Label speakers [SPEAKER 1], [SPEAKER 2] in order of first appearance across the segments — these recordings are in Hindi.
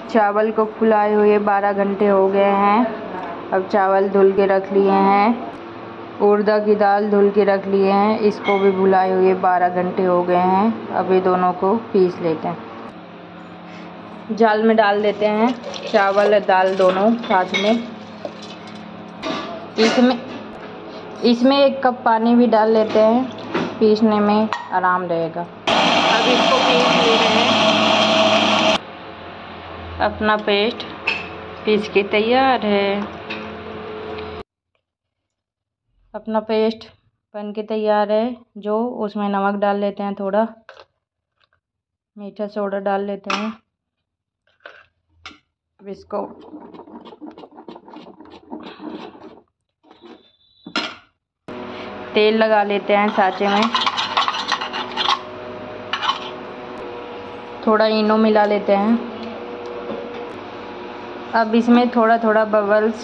[SPEAKER 1] चावल को फुलाए हुए 12 घंटे हो गए हैं। अब चावल धुल के रख लिए हैं। उड़द की दाल धुल के रख लिए हैं। इसको भी फुलाए हुए 12 घंटे हो गए हैं। अब ये दोनों को पीस लेते हैं। जाल में डाल देते हैं चावल और दाल दोनों साथ में। इसमें 1 कप पानी भी डाल लेते हैं, पीसने में आराम रहेगा। अब इसको पीस ले रहे हैं। अपना पेस्ट पीस के तैयार है। अपना पेस्ट बन के तैयार है। जो उसमें नमक डाल लेते हैं, थोड़ा मीठा सोडा डाल लेते हैं। अब इसको तेल लगा लेते हैं सांचे में। थोड़ा इनो मिला लेते हैं। अब इसमें थोड़ा थोड़ा बबल्स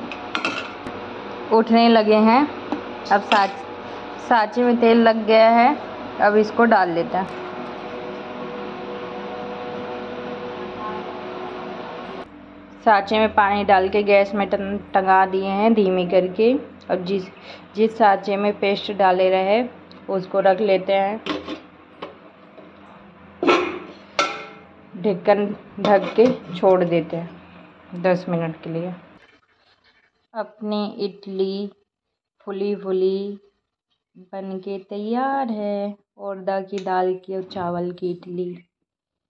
[SPEAKER 1] उठने लगे हैं। अब सांचे में तेल लग गया है। अब इसको डाल लेते हैं। सांचे में पानी डाल के गैस में टंगा दिए हैं धीमी करके। अब जिस सांचे में पेस्ट डाले रहे उसको रख लेते हैं। ढक्कन ढक के छोड़ देते हैं 10 मिनट के लिए। अपनी इडली फुली फुली बन के तैयार है। उड़द की दाल की और चावल की इडली।